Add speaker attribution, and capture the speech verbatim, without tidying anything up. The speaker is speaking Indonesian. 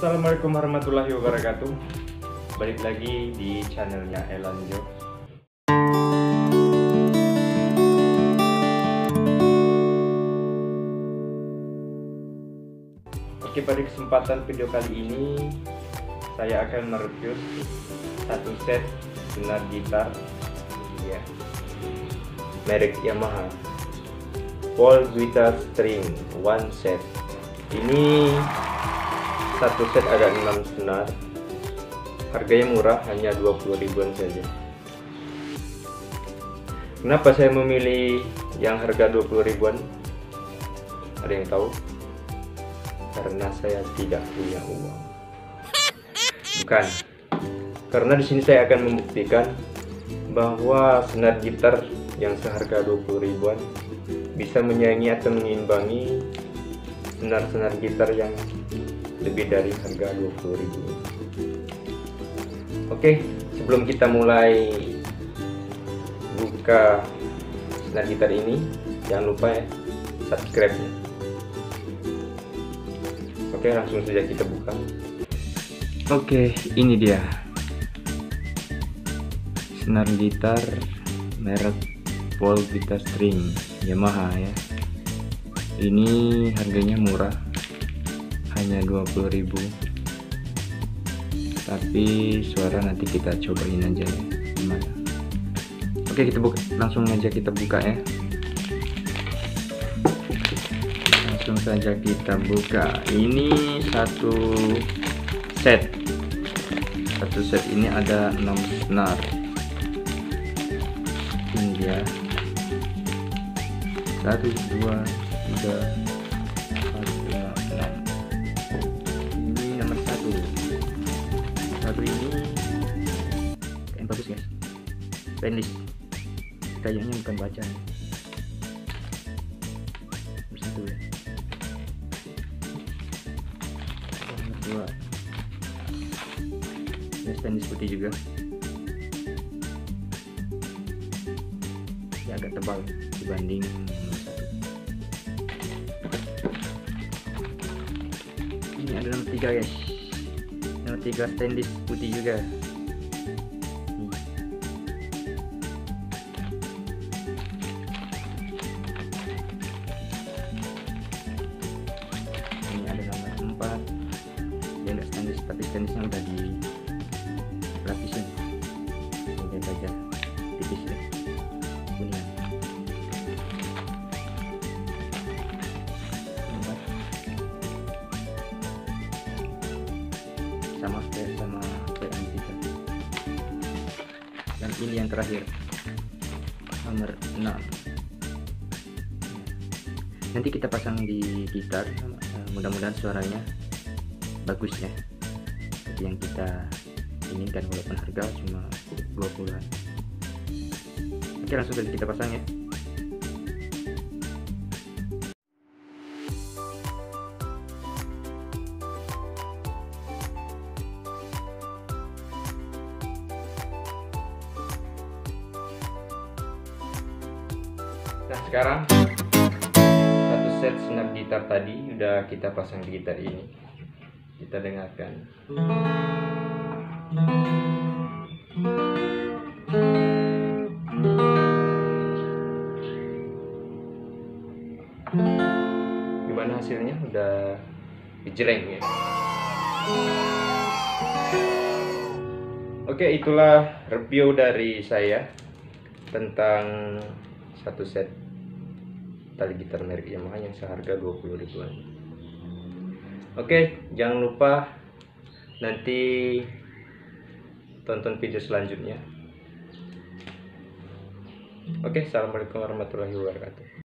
Speaker 1: Assalamualaikum warahmatullahi wabarakatuh. Balik lagi di channelnya Elanjo. Oke, pada kesempatan video kali ini saya akan mereview satu set senar gitar ya, merek Yamaha Paul Guitar String One Set. Ini satu set ada enam senar, harganya murah, hanya dua puluh ribuan saja. Kenapa saya memilih yang harga dua puluh ribuan? Ada yang tahu? Karena saya tidak punya uang. Bukan. Karena di sini saya akan membuktikan bahwa senar gitar yang seharga dua puluh ribuan bisa menyaingi atau mengimbangi senar-senar gitar yang lebih dari harga dua puluh ribu. Oke, sebelum kita mulai buka senar gitar ini, jangan lupa ya subscribe nya. Oke, langsung saja kita buka. Oke, ini dia senar gitar merek Paul Guitar String Yamaha ya. Ini harganya murah, hanya dua puluh ribu. Tapi suara nanti kita cobain aja ya gimana. Oke, kita buka, langsung aja kita buka ya. Langsung saja kita buka. Ini satu set. Satu set ini ada enam senar. Ini dia. Satu, dua, tiga, empat, lima, enam. Ini nomor satu. Satu ini yang bagus guys. Stainless. Kayaknya bukan baja. Nomor satu ya. Nomor dua. Ini stainless putih juga. Ya, agak tebal dibanding nomor satu. Ini ada nomor tiga guys. Nomor tiga stainless putih juga. Hmm. Ini ada nomor empat. Dia enggak stainless, tapi stainlessnya udah di lapisin. Ini aja tipis ya. Kuningan. Sama kayak sama kayak kita. Dan ini yang terakhir nomor enam. Nanti kita pasang di gitar, mudah-mudahan suaranya bagus ya, seperti yang kita inginkan, walaupun harga cuma dua puluhan. Oke, langsung saja kita pasang ya. Nah, sekarang satu set senar gitar tadi udah kita pasang di gitar ini. Kita dengarkan. Gimana hasilnya? Udah dijreng ya. Oke, itulah review dari saya tentang satu set tali gitar merek Yamaha yang seharga dua puluh ribuan. Oke, jangan lupa nanti tonton video selanjutnya. Oke, assalamualaikum warahmatullahi wabarakatuh.